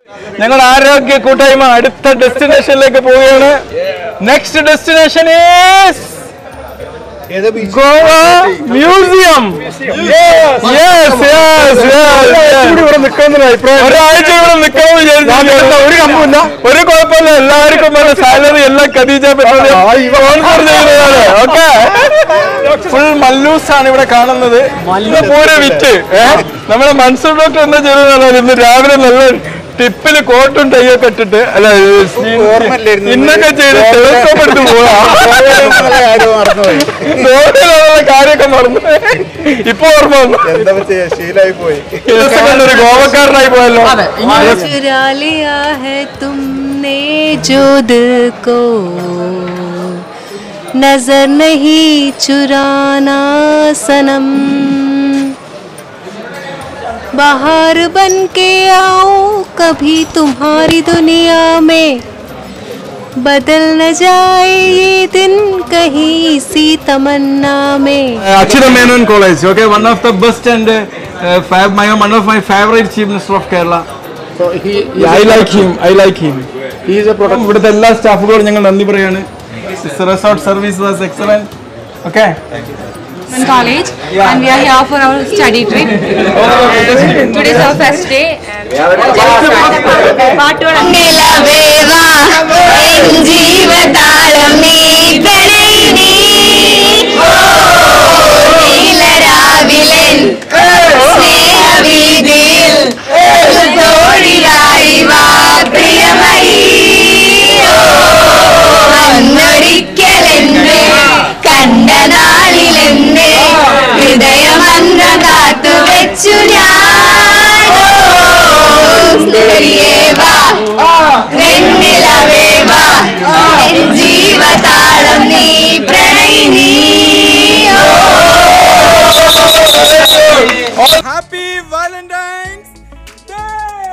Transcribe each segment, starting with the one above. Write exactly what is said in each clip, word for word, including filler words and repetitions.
ഞങ്ങൾ ആരോഗ്യ കൂട്ടായ്മ അടുത്ത ഡെസ്റ്റിനേഷനിലേക്ക് പോവുകയാണ്. Next destination is Goa museum. ഒരാഴ്ച ഇവിടെ നിൽക്കാമെന്ന് വിചാരിച്ചു. ഒരു കമ്പില്ല, ഒരു കുഴപ്പമില്ല. എല്ലാവർക്കും വേണ്ട സാലറി എല്ലാം ഖദീജ സ്പോൺസർ ചെയ്യുന്നതാണ്. ഓക്കെ, ഫുൾ മല്ലൂസ് ആണ് ഇവിടെ കാണുന്നത്. പൂര വിറ്റ് നമ്മുടെ മൻസൂർ ഡോക്ടർ എന്താ ചെയ്തതാണ്, ഇന്ന് രാവിലെ നല്ല ടിപ്പില് കോട്ടും ടൈയൊക്കെ ഇട്ടിട്ട് അല്ല ഇന്നൊക്കെ ചെയ്ത് ടെലിസ്കോപ്പ് എടുത്ത് പോവാ. കാര്യമൊക്കെ മറന്നു. ഇപ്പൊ ഓർമ്മ വന്നു, ശീലായി പോയി. ഒരു ഗോവക്കാരനായി പോയല്ലോ. चुरा लिया है तुमने जो दिल को, नजर नहीं चुराना सनम, बाहर बन के आओ कभी तुम्हारी दुनिया में, बदल न जाए ये दिन कहीं इसी तमन्ना में. Achira Menon College, okay, one of the best and uh, fab, my one of my favorite chief minister of Kerala. So he, yeah, I like him. I like him. He is a product. ഇവിടുത്തെ എല്ലാ സ്റ്റാഫുകളും ഞങ്ങൾ നന്ദി പറയാണ്. Resort service was excellent. Okay. College, yeah. And we are here for our study trip. Today is our first day. Happy Valentine's Day!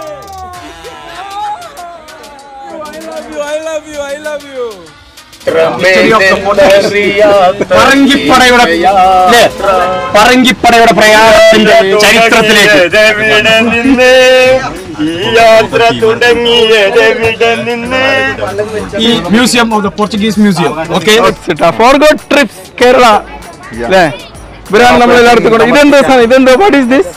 I love you, I love you, I love you. പറങ്കിപ്പടയുടെ പ്രയാണത്തിന്റെ ചരിത്രത്തിലേക്ക് ഈ museum of the Portuguese museum. Okay, for good trips Kerala അല്ലേ? ഇവരാണ് നമ്മൾ എല്ലായിടത്തും കൂടെ. ഇതെന്താ സാധനം? ഇതെന്താ? What is this?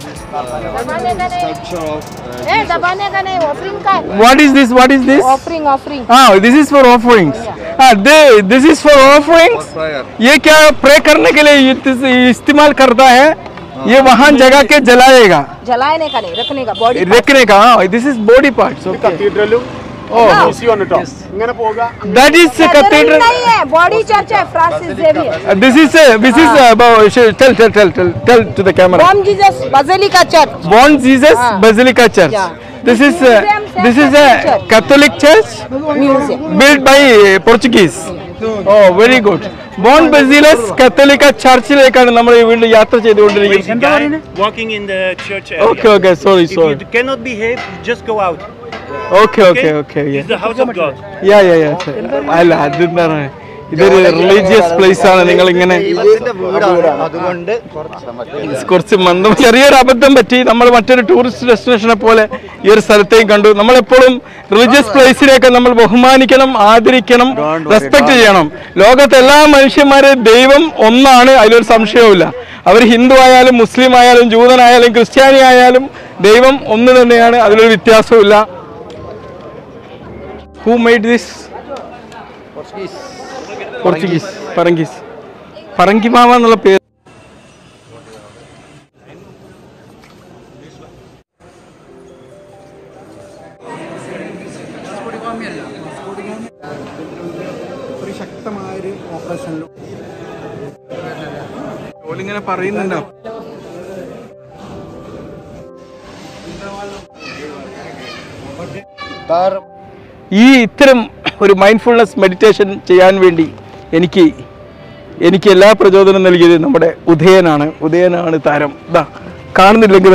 What is this? What is this? Offering, offering. Ah, this is for offerings. Ah, they, this is for offerings. ये क्या प्रे करने के लिए इस्तेमाल करता है? ये वहाँ जगह के जलाएगा. जलाने का नहीं, रखने का, बॉडी रखने का. This is body parts. Okay. Oh, that is cathedral. नहीं है, बॉडी चर्च है, Francis Xavier. This is this is tell tell tell tell tell to the camera. Born Jesus Basilica Church. Born Jesus Basilica Church. This is uh, this is a Catholic church Museum. built by Portuguese. Oh, very good. Born Basilica Catholic ചർച്ചിലേക്കാണ് നമ്മൾ വീണ്ടും യാത്ര ചെയ്തുകൊണ്ടിരിക്കുന്നത്. Walking in the church area. Okay, okay, sorry, sorry. If you cannot behave, just go out. Okay, okay, okay. Yeah. It's the house of God. Yeah, yeah, yeah. അല്ല അതെന്താണ്, ഇതൊരു religious place ആണ്. നിങ്ങൾ ഇങ്ങനെ കുറച്ച് മന്ദം ചെറിയൊരു അബദ്ധം പറ്റി. നമ്മൾ മറ്റൊരു ടൂറിസ്റ്റ് ഡെസ്റ്റിനേഷനെ പോലെ ഈ ഒരു സ്ഥലത്തേക്ക് കണ്ടു. നമ്മളെപ്പോഴും റിലീജിയസ് പ്ലേസിനെയൊക്കെ നമ്മൾ ബഹുമാനിക്കണം, ആദരിക്കണം, റെസ്പെക്ട് ചെയ്യണം. ലോകത്തെ എല്ലാ മനുഷ്യന്മാരെ ദൈവം ഒന്നാണ്, അതിലൊരു സംശയവുമില്ല. അവർ ഹിന്ദു ആയാലും മുസ്ലിം ആയാലും ജൂതനായാലും ക്രിസ്ത്യാനി ആയാലും ദൈവം ഒന്ന് തന്നെയാണ്, അതിലൊരു വ്യത്യാസവുമില്ല. Who made this? Portuguese. Portuguese. Parangis. Parangimama എന്നുള്ള പേര്. ഒരു ശക്തമായൊരു ഓപ്പറേഷനിലും ഓളിങ്ങനെ പറയുന്നുണ്ടോ? ഈ ഇത്തരം ഒരു മൈൻഡ്ഫുൾനെസ് മെഡിറ്റേഷൻ ചെയ്യാൻ വേണ്ടി എനിക്ക് എനിക്ക് എല്ലാ പ്രചോദനം നൽകിയത് നമ്മുടെ ഉദയനാണ്. ഉദയനാണ് താരം. ഇതാ കാണുന്നില്ലെങ്കിൽ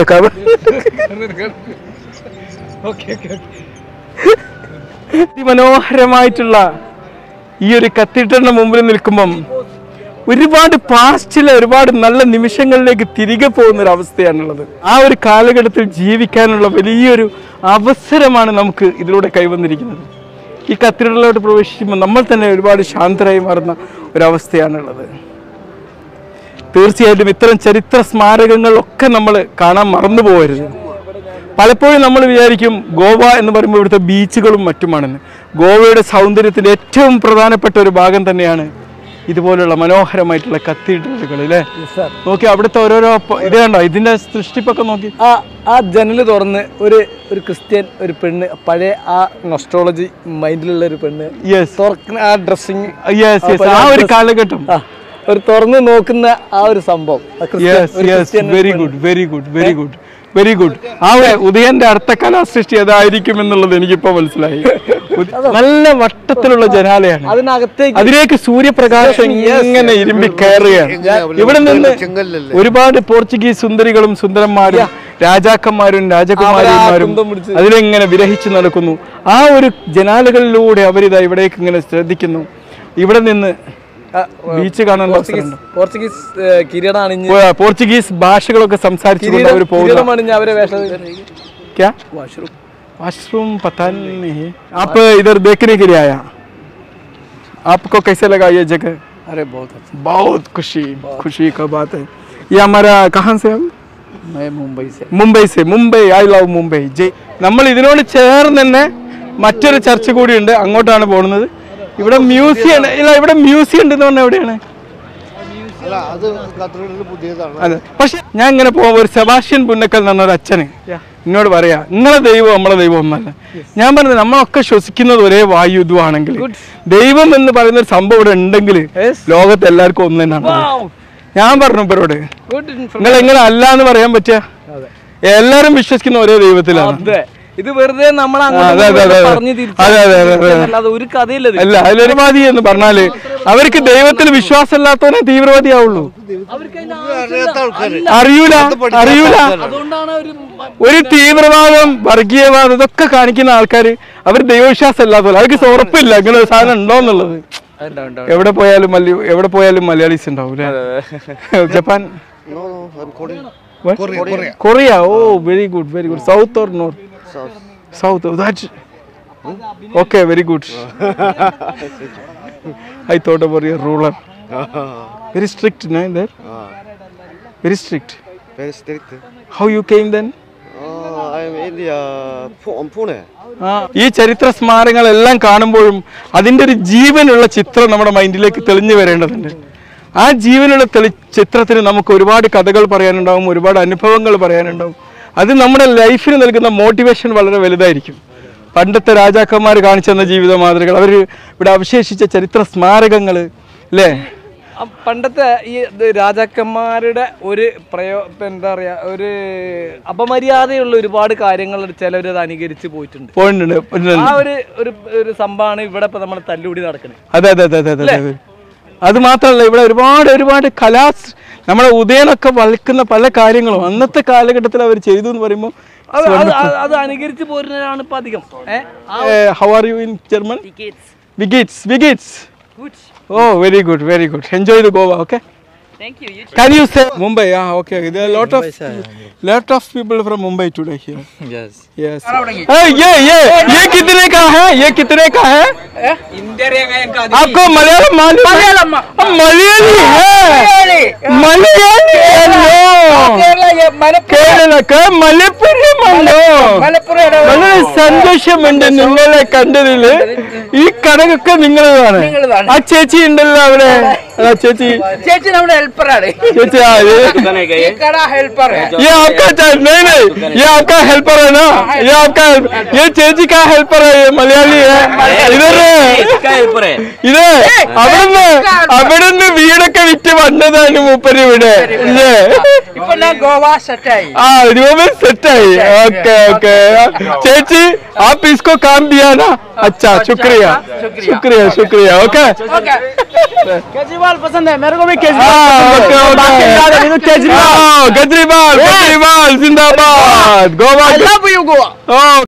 മനോഹരമായിട്ടുള്ള ഈ ഒരു കത്തീഡ്രലിന് മുമ്പിൽ നിൽക്കുമ്പം ഒരുപാട് പാസ്റ്റിലെ ഒരുപാട് നല്ല നിമിഷങ്ങളിലേക്ക് തിരികെ പോകുന്നൊരവസ്ഥയാണുള്ളത്. ആ ഒരു കാലഘട്ടത്തിൽ ജീവിക്കാനുള്ള വലിയൊരു അവസരമാണ് നമുക്ക് ഇതിലൂടെ കൈവന്നിരിക്കുന്നത്. ഈ കത്തീഡ്രലിലോട്ട് പ്രവേശിക്കുമ്പോൾ നമ്മൾ തന്നെ ഒരുപാട് ശാന്തരായി മാറുന്ന ഒരവസ്ഥയാണുള്ളത്. തീർച്ചയായിട്ടും ഇത്തരം ചരിത്ര സ്മാരകങ്ങളൊക്കെ നമ്മൾ കാണാൻ മറന്നു പോകരുത്. പലപ്പോഴും നമ്മൾ വിചാരിക്കും ഗോവ എന്ന് പറയുമ്പോൾ ഇവിടുത്തെ ബീച്ചുകളും മറ്റുമാണെന്ന്. ഗോവയുടെ സൗന്ദര്യത്തിൻ്റെ ഏറ്റവും പ്രധാനപ്പെട്ട ഒരു ഭാഗം തന്നെയാണ് ഇതുപോലുള്ള മനോഹരമായിട്ടുള്ള കത്തീഡ്രലുകൾ അല്ലേ? നോക്കി അവിടുത്തെ ഓരോരോ ഇത് കണ്ടോ, ഇതിന്റെ സൃഷ്ടിപ്പൊക്കെ നോക്കി. ആ ആ ജനൽ തുറന്ന് ഒരു ഒരു ക്രിസ്ത്യൻ ഒരു പെണ്ണ്, പഴയ ആ നൊസ്റ്റോളജി മൈൻഡിലുള്ള ഒരു പെണ്ണ് തുറക്കുന്ന ആ ഡ്രസ്സിങ്, ആ ഒരു കാലഘട്ടം ഒരു തുറന്ന് നോക്കുന്ന ആ ഒരു സംഭവം. Very good very good very good very good. ആ ഉദയന്റെ അടുത്ത കലാസൃഷ്ടി അതായിരിക്കും എന്നുള്ളത് എനിക്കിപ്പോ മനസ്സിലായി. നല്ല വട്ടത്തിലുള്ള ജനാലയാണ്, അതിനകത്തേക്ക് അതിലേക്ക് സൂര്യപ്രകാശം ഇങ്ങനെ ഇരുമ്പി കയറുകയാണ്. ഇവിടെ നിന്ന് ഒരുപാട് പോർച്ചുഗീസ് സുന്ദരികളും സുന്ദരന്മാരും രാജാക്കന്മാരും രാജകുമാരിമാരും അതിലെങ്ങനെ വിരഹിച്ചു നടക്കുന്നു. ആ ഒരു ജനാലകളിലൂടെ അവരിതാ ഇവിടേക്ക് ഇങ്ങനെ ശ്രദ്ധിക്കുന്നു. ഇവിടെ നിന്ന് ബീച്ച് കാണാൻ പോർച്ചുഗീസ് കിരീടമാണ്, പോർച്ചുഗീസ് ഭാഷകളൊക്കെ സംസാരിച്ചുകൊണ്ട് അവർ പോകുന്നു. वाशरूम पता नहीं है। आप इधर देखने के लिए आया, आपको कैसे लगा ये जगह? अरे बहुत अच्छा, बहुत खुशी खुशी का बात है। ये हमारा कहाँ से हम? मैं मुंबई से मुंबई से मुंबई आई लव मुंबई ജയ്. നമ്മൾ ഇതിനോട് ചേർന്ന് തന്നെ മറ്റൊരു ചർച്ച കൂടിയുണ്ട്, അങ്ങോട്ടാണ് പോകുന്നത്. ഇവിടെ മ്യൂസിയം ഇല്ല, ഇവിടെ മ്യൂസിയം ഉണ്ടെന്ന് പറഞ്ഞാൽ എവിടെയാണ്? അതെ, പക്ഷെ ഞാൻ ഇങ്ങനെ പോകുമ്പോൾ ഒരു സെബാസ്റ്റ്യൻ പുന്നക്കൽ എന്ന് പറഞ്ഞ ഒരു അച്ഛന് എന്നോട് പറയാ, നിങ്ങളെ ദൈവം നമ്മളെ ദൈവം ഒന്നല്ല. ഞാൻ പറഞ്ഞത് നമ്മളൊക്കെ ശ്വസിക്കുന്നത് ഒരേ വായു ഇതുവാണെങ്കിൽ ദൈവം എന്ന് പറയുന്ന ഒരു സംഭവം ഇവിടെ ഉണ്ടെങ്കിൽ ലോകത്ത് എല്ലാവർക്കും ഒന്ന് തന്നെയാണ്. ഞാൻ പറഞ്ഞു ഇവരോട്, നിങ്ങൾ എങ്ങനെ അല്ല എന്ന് പറയാൻ പറ്റുക? എല്ലാരും വിശ്വസിക്കുന്ന ഒരേ ദൈവത്തിലാണ്. ഇത് വെറുതെ നമ്മൾ ഒരു കഥയില്ല. അല്ല, അതിലൊരുവാദി എന്ന് പറഞ്ഞാല് അവർക്ക് ദൈവത്തിൽ വിശ്വാസം ഇല്ലാത്തവനെ തീവ്രവാദിയാവുള്ളൂ. അറിയൂല അറിയൂല ഒരു തീവ്രവാദം വർഗീയവാദം ഇതൊക്കെ കാണിക്കുന്ന ആൾക്കാര് അവർ ദൈവവിശ്വാസം ഇല്ലാത്തവല്ല, അവർക്ക് ഉറപ്പില്ല ഇങ്ങനെ ഒരു സാധനം ഉണ്ടോ എന്നുള്ളത്. എവിടെ പോയാലും മലയ എവിടെ പോയാലും മലയാളീസ് ഉണ്ടാവും. Japan, Korea. Oh very good very good. South or north? South. Oh, that's okay. Very good. I thought about your ruler. Very strict, no? There. Very strict. Very strict. How you came then? Uh, I am in the uh, Pune. ഈ ചരിത്ര സ്മാരകങ്ങളെല്ലാം കാണുമ്പോഴും അതിൻ്റെ ഒരു ജീവനുള്ള ചിത്രം നമ്മുടെ മൈൻഡിലേക്ക് തെളിഞ്ഞു വരേണ്ടതുണ്ട്. ആ ജീവനുള്ള തെളി ചിത്രത്തിന് നമുക്ക് ഒരുപാട് കഥകൾ പറയാനുണ്ടാവും, ഒരുപാട് അനുഭവങ്ങൾ പറയാനുണ്ടാവും. അത് നമ്മുടെ ലൈഫിന് നൽകുന്ന മോട്ടിവേഷൻ വളരെ വലുതായിരിക്കും. പണ്ടത്തെ രാജാക്കന്മാർ കാണിച്ചു തന്ന ജീവിത മാതൃകൾ, അവർ ഇവിടെ അവശേഷിച്ച ചരിത്ര സ്മാരകങ്ങൾ അല്ലേ? പണ്ടത്തെ ഈ രാജാക്കന്മാരുടെ ഒരു പ്രയോ എന്താ പറയാ ഒരു അപമര്യാദയുള്ള ഒരുപാട് കാര്യങ്ങൾ ചിലവർ അത് അനുകരിച്ച് പോയിട്ടുണ്ട് പോയിട്ടുണ്ട് ആ ഒരു ഒരു സംഭവമാണ് ഇവിടെ ഇപ്പൊ നമ്മൾ തല്ലുകൂടി നടക്കുന്നത്. അതെ അതെ അതെ അതെ അതെ. അത് മാത്രമല്ല, ഇവിടെ ഒരുപാട് ഒരുപാട് കലാ നമ്മളെ ഉദയനൊക്കെ വളിക്കുന്ന പല കാര്യങ്ങളും അന്നത്തെ കാലഘട്ടത്തിൽ അവർ ചെയ്തു എന്ന് പറയുമ്പോൾ അത് അനുകരിച്ച് പോരുന്നതാണ് ഇപ്പൊ അധികം. How are you in German? വിഗിറ്റ്സ് വിഗിറ്റ്സ്. Oh, very good, very good. Enjoy the Goa, okay? Thank you. You Can you say Mumbai? Yeah, okay. There are a lot of lot of people from Mumbai today here. Yes. Yes. Hey, ये ये ये कितने का है? ये कितने का है? आपको मलयालम मालूम? मलयालम मलयाली है. मलयाली है. കേരള മലപ്പുറം മണ്ണോ വളരെ സന്തോഷമുണ്ട് നിങ്ങളെ കണ്ടതില്. ഈ കടകൊക്കെ നിങ്ങളതാണ്. ആ ചേച്ചി ഉണ്ടല്ലോ അവിടെ, ചേച്ചി ചേച്ചി നമ്മുടെ ഹെൽപ്പറാണ്. ചേച്ചി ये कड़ा हेल्पर है. ये आपका नहीं नहीं ये आपका हेल्पर है ना? ये आपका ये ചേച്ചി का हेल्पर है. ये मलयाली है. इधर ഇത് അവിടുന്ന് അവിടുന്ന് വീടൊക്കെ വിറ്റ് വന്നതാണ് മൂപ്പര് ഇവിടെ. ഇപ്പൊ ഞാൻ ഗോവ സെറ്റായി. ആ രൂപ സെറ്റായി. ഓക്കെ ഓക്കെ ചേച്ചി आप इसको काम दिया ना? अच्छा शुक्रिया शुक्रिया शुक्रिया. ओके केजरीवाल पसंद है मेरे को भी. केजरीवाल केजरीवाल केजरीवाल जिंदाबाद. गोवा.